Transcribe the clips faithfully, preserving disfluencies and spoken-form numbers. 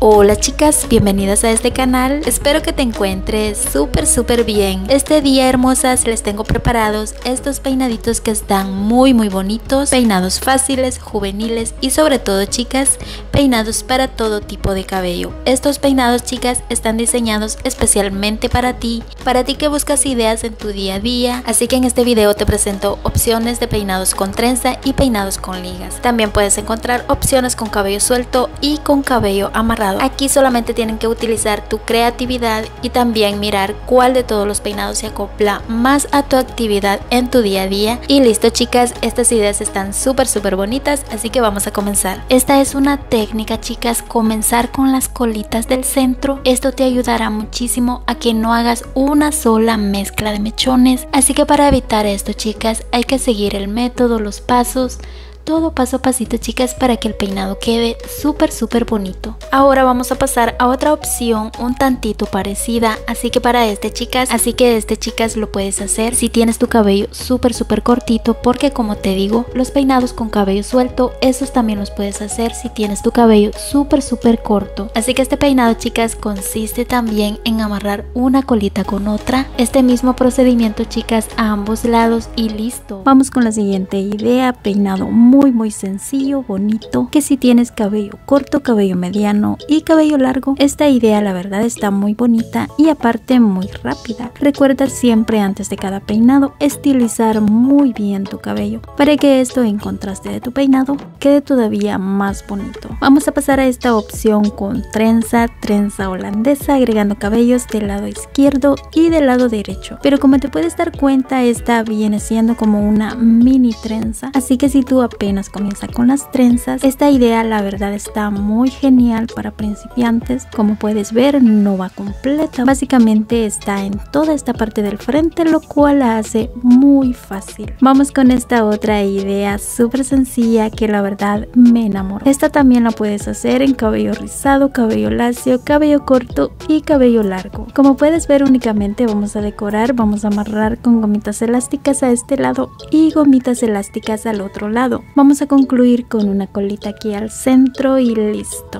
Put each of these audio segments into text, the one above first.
Hola chicas, bienvenidas a este canal. Espero que te encuentres súper súper bien. Este día, hermosas, les tengo preparados estos peinaditos que están muy muy bonitos. Peinados fáciles, juveniles y sobre todo, chicas, peinados para todo tipo de cabello. Estos peinados, chicas, están diseñados especialmente para ti, para ti que buscas ideas en tu día a día. Así que en este video te presento opciones de peinados con trenza y peinados con ligas. También puedes encontrar opciones con cabello suelto y con cabello amarrado. Aquí solamente tienen que utilizar tu creatividad y también mirar cuál de todos los peinados se acopla más a tu actividad en tu día a día. Y listo, chicas, estas ideas están súper súper bonitas, así que vamos a comenzar. Esta es una técnica, chicas, comenzar con las colitas del centro. Esto te ayudará muchísimo a que no hagas una sola mezcla de mechones, así que para evitar esto, chicas, hay que seguir el método, los pasos, todo paso a pasito, chicas, para que el peinado quede súper súper bonito. Ahora vamos a pasar a otra opción un tantito parecida, así que para este, chicas, así que este, chicas, lo puedes hacer si tienes tu cabello súper súper cortito, porque como te digo, los peinados con cabello suelto, esos también los puedes hacer si tienes tu cabello súper súper corto. Así que este peinado, chicas, consiste también en amarrar una colita con otra. Este mismo procedimiento, chicas, a ambos lados y listo. Vamos con la siguiente idea, peinado muy muy muy sencillo, bonito, que si tienes cabello corto, cabello mediano y cabello largo, esta idea la verdad está muy bonita y aparte muy rápida. Recuerda siempre antes de cada peinado estilizar muy bien tu cabello para que esto, en contraste de tu peinado, quede todavía más bonito. Vamos a pasar a esta opción con trenza, trenza holandesa, agregando cabellos del lado izquierdo y del lado derecho, pero como te puedes dar cuenta, esta viene siendo como una mini trenza, así que si tú apenas comienza con las trenzas, esta idea la verdad está muy genial para principiantes. Como puedes ver, no va completa, básicamente está en toda esta parte del frente, lo cual la hace muy fácil. Vamos con esta otra idea súper sencilla que la verdad me enamoró. Esta también la puedes hacer en cabello rizado, cabello lacio, cabello corto y cabello largo. Como puedes ver, únicamente vamos a decorar, vamos a amarrar con gomitas elásticas a este lado y gomitas elásticas al otro lado. Vamos a concluir con una colita aquí al centro y listo.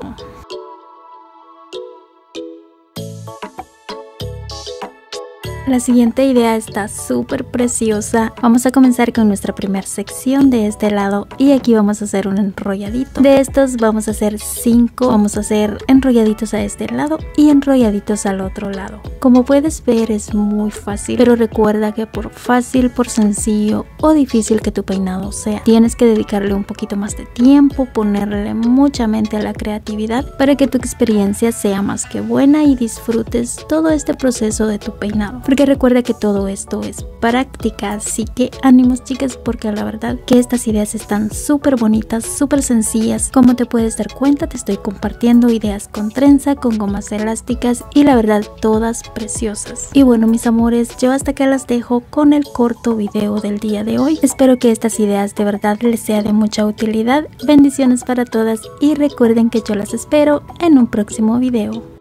La siguiente idea está súper preciosa. Vamos a comenzar con nuestra primera sección de este lado y aquí vamos a hacer un enrolladito. De estos vamos a hacer cinco, vamos a hacer enrolladitos a este lado y enrolladitos al otro lado. Como puedes ver, es muy fácil, pero recuerda que por fácil, por sencillo o difícil que tu peinado sea, tienes que dedicarle un poquito más de tiempo, ponerle mucha mente a la creatividad para que tu experiencia sea más que buena y disfrutes todo este proceso de tu peinado. Porque recuerda que todo esto es práctica, así que ánimos, chicas, porque la verdad que estas ideas están súper bonitas, súper sencillas. Como te puedes dar cuenta, te estoy compartiendo ideas con trenza, con gomas elásticas y la verdad todas preciosas. Y bueno, mis amores, yo hasta acá las dejo con el corto video del día de hoy. Espero que estas ideas de verdad les sea de mucha utilidad. Bendiciones para todas y recuerden que yo las espero en un próximo video.